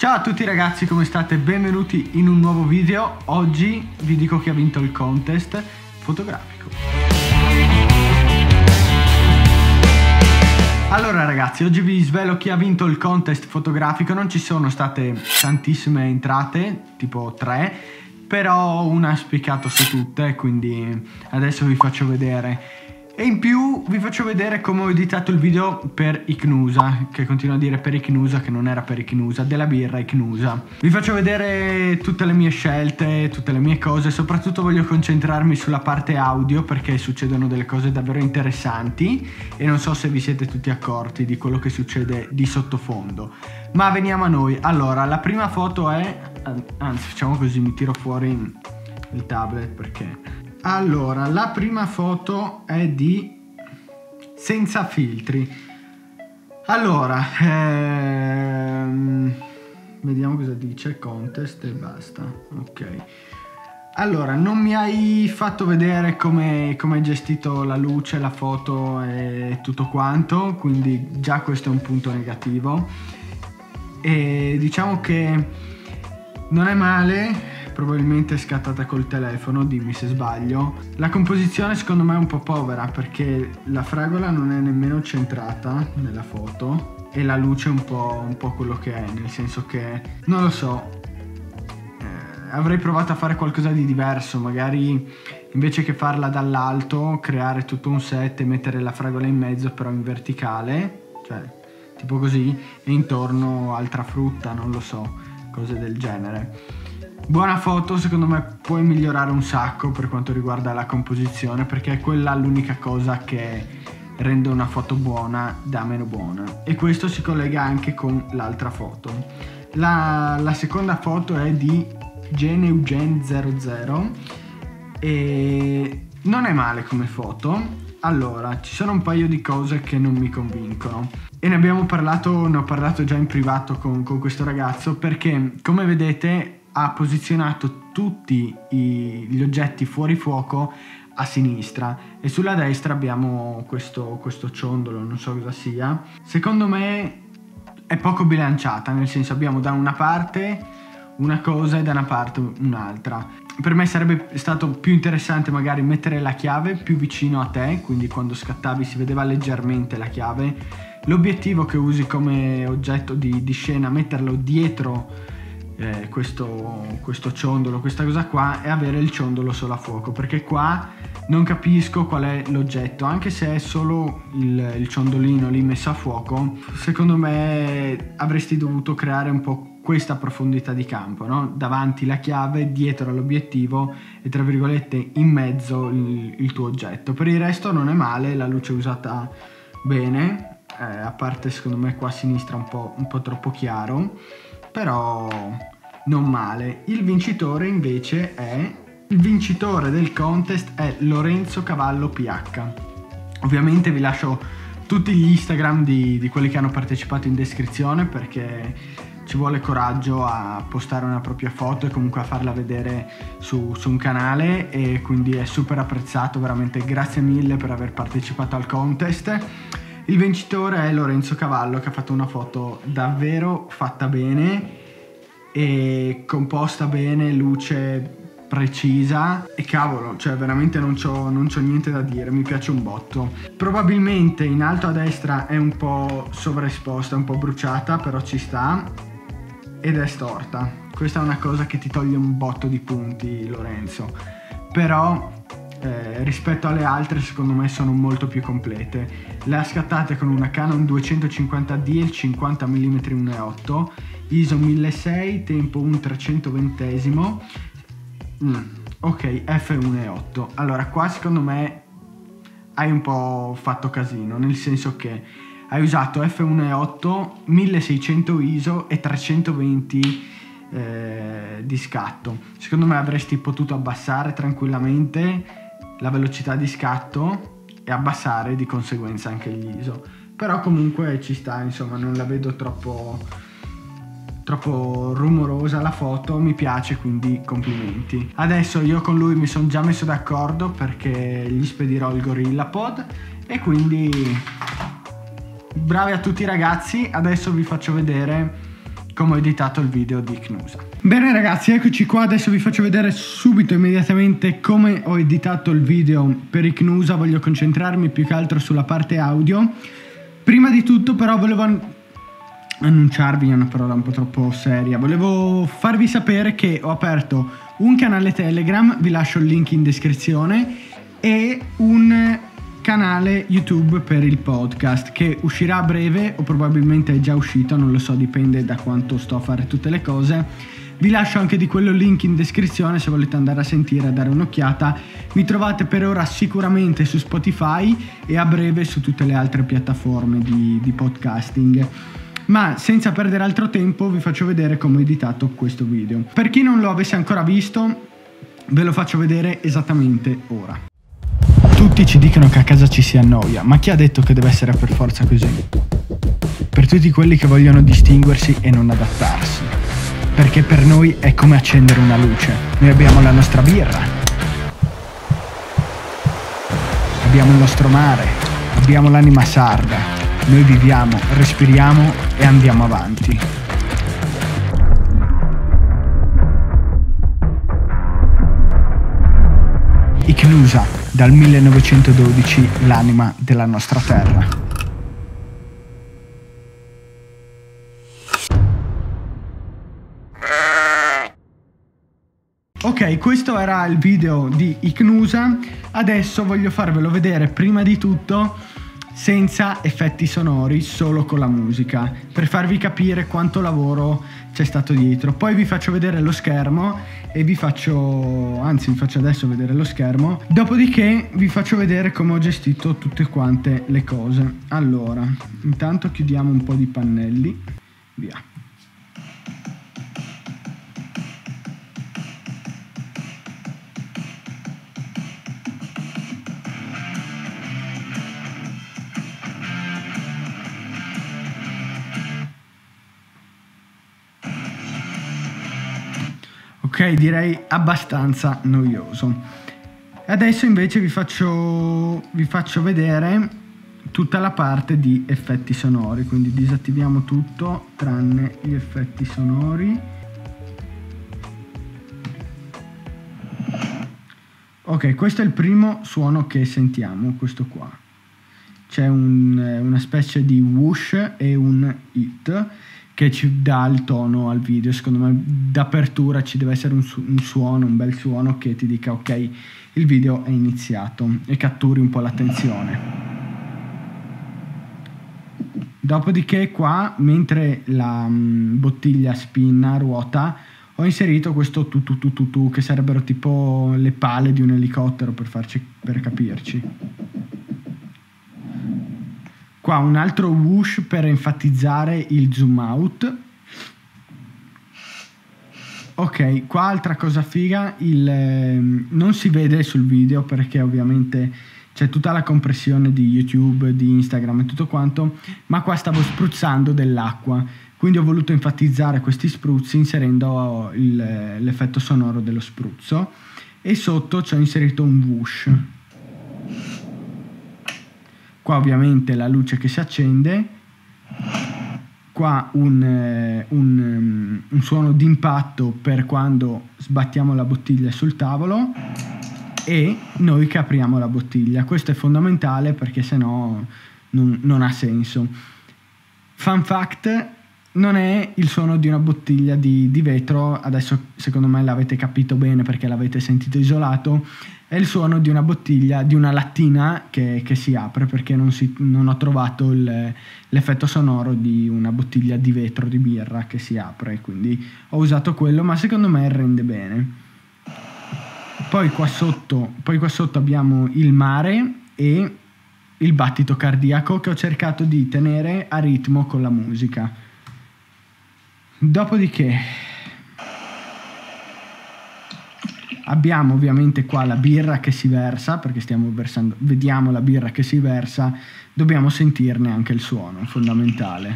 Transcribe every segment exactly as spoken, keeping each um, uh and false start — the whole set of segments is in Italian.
Ciao a tutti ragazzi, come state? Benvenuti in un nuovo video. Oggi vi dico chi ha vinto il contest fotografico. Allora ragazzi, oggi vi svelo chi ha vinto il contest fotografico. Non ci sono state tantissime entrate, tipo tre, però una ha spiccato su tutte, quindi adesso vi faccio vedere. E in più vi faccio vedere come ho editato il video per Ichnusa, che continuo a dire per Ichnusa, che non era per Ichnusa, della birra Ichnusa. Vi faccio vedere tutte le mie scelte, tutte le mie cose, soprattutto voglio concentrarmi sulla parte audio perché succedono delle cose davvero interessanti e non so se vi siete tutti accorti di quello che succede di sottofondo. Ma veniamo a noi. Allora, la prima foto è, anzi facciamo così, mi tiro fuori il tablet perché... Allora, la prima foto è di Senza filtri. Allora, ehm, vediamo cosa dice, contest e basta. Ok. Allora, non mi hai fatto vedere come come hai gestito la luce, la foto e tutto quanto, quindi già questo è un punto negativo. E diciamo che non è male. Probabilmente è scattata col telefono, dimmi se sbaglio. La composizione secondo me è un po' povera perché la fragola non è nemmeno centrata nella foto e la luce è un po', un po' quello che è, nel senso che, non lo so, eh, avrei provato a fare qualcosa di diverso, magari invece che farla dall'alto, creare tutto un set e mettere la fragola in mezzo però in verticale, cioè tipo così, e intorno altra frutta, non lo so, cose del genere. Buona foto, secondo me puoi migliorare un sacco per quanto riguarda la composizione, perché è quella l'unica cosa che rende una foto buona da meno buona, e questo si collega anche con l'altra foto. La, la seconda foto è di Geneugen zero zero e non è male come foto. Allora, ci sono un paio di cose che non mi convincono e ne abbiamo parlato, ne ho parlato già in privato con, con questo ragazzo, perché come vedete ha posizionato tutti i, gli oggetti fuori fuoco a sinistra e sulla destra abbiamo questo, questo ciondolo, non so cosa sia. Secondo me è poco bilanciata, nel senso abbiamo da una parte una cosa e da una parte un'altra. Per me sarebbe stato più interessante magari mettere la chiave più vicino a te, quindi quando scattavi si vedeva leggermente la chiave. L'obiettivo che usi come oggetto di, di scena, metterlo dietro Eh, questo, questo ciondolo, questa cosa qua, e avere il ciondolo solo a fuoco, perché qua non capisco qual è l'oggetto, anche se è solo il, il ciondolino lì messo a fuoco. Secondo me avresti dovuto creare un po' questa profondità di campo, no? Davanti la chiave, dietro l'obiettivo e tra virgolette in mezzo il, il tuo oggetto. Per il resto non è male, la luce è usata bene, eh, a parte secondo me qua a sinistra un po', un po' troppo chiaro, però non male. Il vincitore invece è il vincitore del contest è Lorenzo Cavallo P H. Ovviamente vi lascio tutti gli Instagram di, di quelli che hanno partecipato in descrizione, perché ci vuole coraggio a postare una propria foto e comunque a farla vedere su, su un canale, e quindi è super apprezzato, veramente grazie mille per aver partecipato al contest. Il vincitore è Lorenzo Cavallo, che ha fatto una foto davvero fatta bene e composta bene, luce precisa e cavolo, cioè veramente non c'ho non c'ho niente da dire, mi piace un botto. Probabilmente in alto a destra è un po' sovraesposta, un po' bruciata, però ci sta, ed è storta. Questa è una cosa che ti toglie un botto di punti, Lorenzo, però Eh, rispetto alle altre secondo me sono molto più complete. Le ha scattate con una Canon duecentocinquanta D e il cinquanta millimetri uno virgola otto, I S O milleseicento, tempo un trecentoventesimo, mm, ok, F uno virgola otto. Allora qua secondo me hai un po' fatto casino, nel senso che hai usato F uno virgola otto, milleseicento I S O e trecentoventi eh, di scatto. Secondo me avresti potuto abbassare tranquillamente la velocità di scatto e abbassare di conseguenza anche gli I S O, però comunque ci sta, insomma non la vedo troppo troppo rumorosa la foto, mi piace, quindi complimenti. Adesso io con lui mi sono già messo d'accordo perché gli spedirò il GorillaPod e quindi bravi a tutti ragazzi. Adesso vi faccio vedere come ho editato il video di Icnusa. Bene ragazzi, eccoci qua, adesso vi faccio vedere subito, immediatamente, come ho editato il video per Icnusa. Voglio concentrarmi più che altro sulla parte audio. Prima di tutto però volevo an- annunciarvi, è una parola un po' troppo seria, volevo farvi sapere che ho aperto un canale Telegram, vi lascio il link in descrizione, e un canale YouTube per il podcast che uscirà a breve, o probabilmente è già uscito, non lo so, dipende da quanto sto a fare tutte le cose. Vi lascio anche di quello il link in descrizione se volete andare a sentire e dare un'occhiata. Mi trovate per ora sicuramente su Spotify e a breve su tutte le altre piattaforme di, di podcasting. Ma senza perdere altro tempo vi faccio vedere come ho editato questo video. Per chi non lo avesse ancora visto, ve lo faccio vedere esattamente ora. Tutti ci dicono che a casa ci si annoia, ma chi ha detto che deve essere per forza così? Per tutti quelli che vogliono distinguersi e non adattarsi. Perché per noi è come accendere una luce. Noi abbiamo la nostra birra, abbiamo il nostro mare, abbiamo l'anima sarda. Noi viviamo, respiriamo e andiamo avanti. Icnusa, dal millenovecentododici, l'anima della nostra terra. Ok, questo era il video di Icnusa. Adesso voglio farvelo vedere prima di tutto senza effetti sonori, solo con la musica, per farvi capire quanto lavoro c'è stato dietro. Poi vi faccio vedere lo schermo e vi faccio, anzi vi faccio adesso vedere lo schermo, dopodiché vi faccio vedere come ho gestito tutte quante le cose. Allora, intanto chiudiamo un po' di pannelli, via. Ok, direi abbastanza noioso. Adesso invece vi faccio, vi faccio vedere tutta la parte di effetti sonori, quindi disattiviamo tutto tranne gli effetti sonori. Ok, questo è il primo suono che sentiamo, questo qua. C'è un, una specie di whoosh e un hit che ci dà il tono al video. Secondo me d'apertura ci deve essere un, su- un suono, un bel suono che ti dica ok, il video è iniziato e catturi un po' l'attenzione. Dopodiché qua, mentre la mh, bottiglia spinna, ruota, ho inserito questo tu tu tu tu tu che sarebbero tipo le pale di un elicottero, per farci, per capirci. Qua un altro whoosh per enfatizzare il zoom out. Ok, qua altra cosa figa, il, eh, non si vede sul video perché ovviamente c'è tutta la compressione di YouTube, di Instagram e tutto quanto, ma qua stavo spruzzando dell'acqua, quindi ho voluto enfatizzare questi spruzzi inserendo il, l'effetto sonoro dello spruzzo, e sotto ci ho inserito un whoosh. Qua ovviamente la luce che si accende, qua un, un, un suono d'impatto per quando sbattiamo la bottiglia sul tavolo e noi che apriamo la bottiglia. Questo è fondamentale perché sennò non, non ha senso. Fun fact, non è il suono di una bottiglia di, di vetro, adesso secondo me l'avete capito bene perché l'avete sentito isolato. È il suono di una bottiglia, di una lattina che, che si apre, perché non, si, non ho trovato il, l'effetto sonoro di una bottiglia di vetro di birra che si apre, quindi ho usato quello, ma secondo me rende bene. Poi qua sotto, poi qua sotto abbiamo il mare e il battito cardiaco che ho cercato di tenere a ritmo con la musica. Dopodiché abbiamo ovviamente qua la birra che si versa, perché stiamo versando, vediamo la birra che si versa, dobbiamo sentirne anche il suono, fondamentale.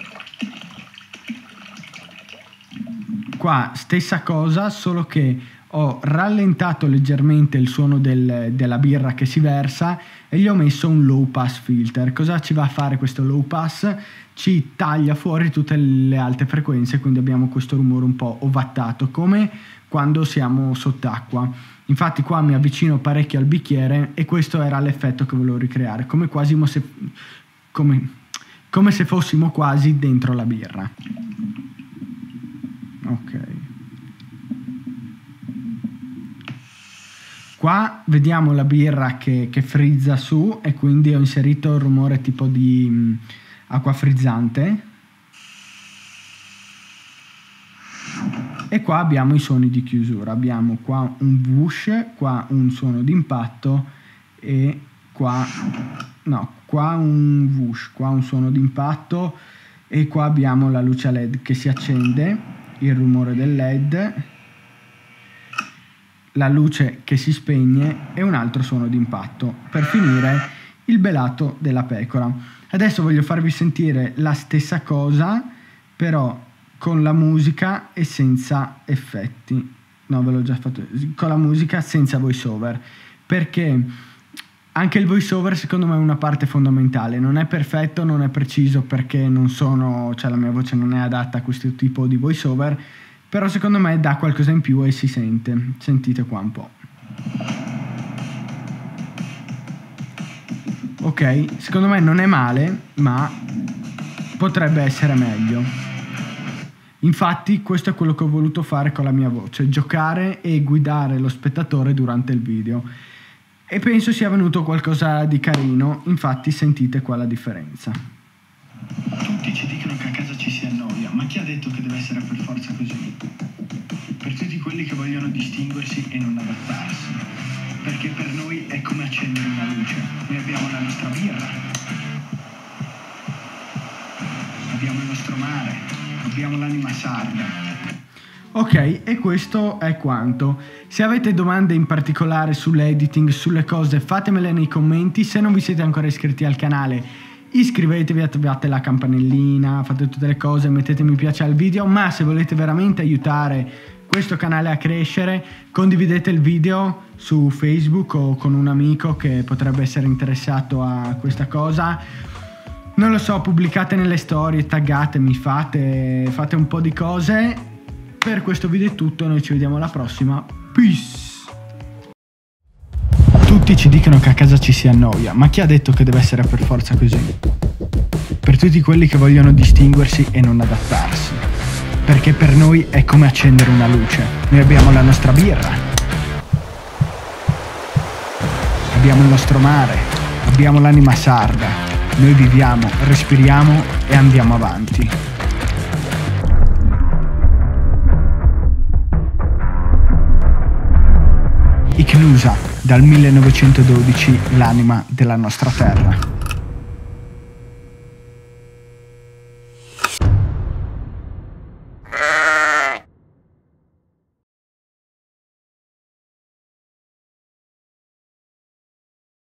Qua stessa cosa, solo che ho rallentato leggermente il suono del, della birra che si versa e gli ho messo un low pass filter. Cosa ci va a fare questo low pass? Ci taglia fuori tutte le alte frequenze, quindi abbiamo questo rumore un po' ovattato, come quando siamo sott'acqua. Infatti qua mi avvicino parecchio al bicchiere e questo era l'effetto che volevo ricreare, come quasi se, come, come se fossimo quasi dentro la birra. Ok. Qua vediamo la birra che, che frizza su e quindi ho inserito il rumore tipo di mh, acqua frizzante. E qua abbiamo i suoni di chiusura. Abbiamo qua un whoosh, qua un suono di impatto e qua, no, qua un whoosh, qua un suono di impatto e qua abbiamo la luce a led che si accende, il rumore del led, la luce che si spegne e un altro suono di impatto. Per finire il belato della pecora. Adesso voglio farvi sentire la stessa cosa, però con la musica e senza effetti. No, ve l'ho già fatto. Con la musica senza voice over, perché anche il voice over secondo me è una parte fondamentale. Non è perfetto, non è preciso, perché non sono, cioè la mia voce non è adatta a questo tipo di voice over, però secondo me dà qualcosa in più e si sente. Sentite qua un po'. Ok, secondo me non è male, ma potrebbe essere meglio. Infatti questo è quello che ho voluto fare con la mia voce, giocare e guidare lo spettatore durante il video. E penso sia venuto qualcosa di carino, infatti sentite qua la differenza. Tutti ci dicono che a casa ci si annoia, ma chi ha detto che deve essere per forza così? Per tutti quelli che vogliono distinguersi e non adattarsi. Perché per noi è come accendere una luce. Noi abbiamo la nostra birra, abbiamo il nostro mare, abbiamo l'anima sarda. Ok, e questo è quanto. Se avete domande in particolare sull'editing, sulle cose, fatemele nei commenti. Se non vi siete ancora iscritti al canale, iscrivetevi, attivate la campanellina, fate tutte le cose, mettete mi piace al video. Ma se volete veramente aiutare questo canale a crescere, condividete il video su Facebook o con un amico che potrebbe essere interessato a questa cosa. Non lo so, pubblicate nelle storie, taggatemi, fate, fate un po' di cose. Per questo video è tutto, noi ci vediamo alla prossima. Peace! Tutti ci dicono che a casa ci si annoia, ma chi ha detto che deve essere per forza così? Per tutti quelli che vogliono distinguersi e non adattarsi. Perché per noi è come accendere una luce. Noi abbiamo la nostra birra, abbiamo il nostro mare, abbiamo l'anima sarda. Noi viviamo, respiriamo e andiamo avanti. Icnusa, dal millenovecentododici, l'anima della nostra terra.